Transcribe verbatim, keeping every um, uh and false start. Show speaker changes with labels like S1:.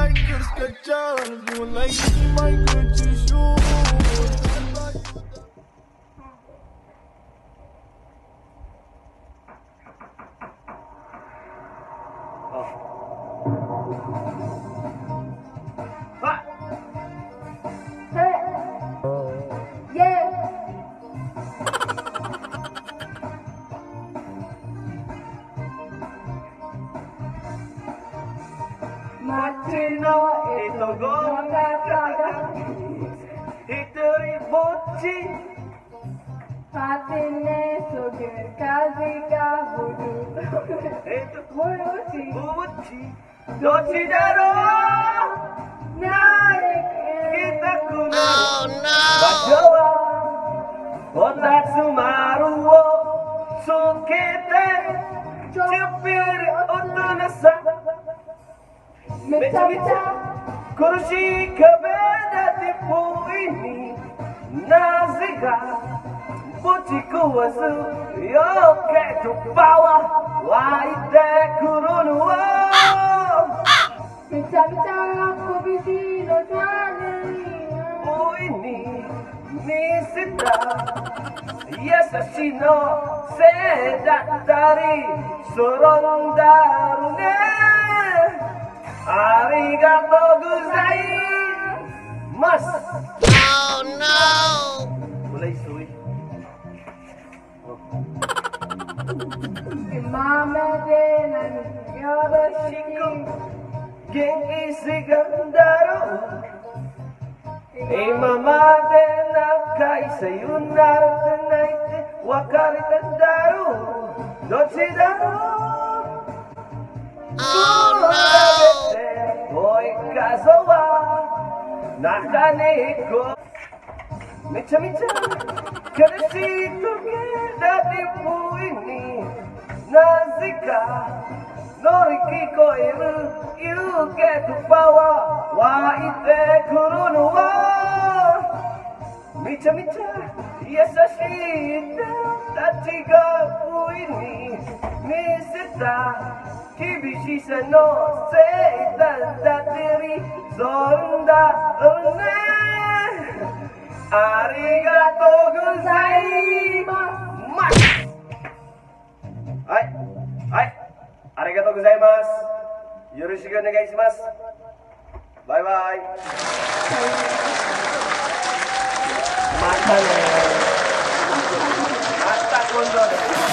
S1: 街の人混みが一人ぼっちパティネすぐ風が吹くえっとぼっちどっちだろうなりたくなる場所はこたつ丸をつけてちょっぴり大人さめちゃめちゃ苦しい壁だって不意になぜかぶち壊すよけとパワー湧いてくるのはめちゃめちゃ拳の種不意に見せた優しいのせいだったりするんだろうねありがとうございます。Oh no! Mulai suwi. Mama de nani yoroshiku genki segandaru Imama de nakai sayonara tanaite wakareta daru Dochi daru Oh no! Oi caso wa nakane ko mecha mecha苦しい時だって不意になぜか乗り聞こえる勇気とパワー湧いてくるのはめちゃめちゃ優しい人たちが不意に見せた厳しさのせいだってりそんだろうねありがとうございますはいはいありがとうございますよろしくお願いしますバイバイまたねまた今度ね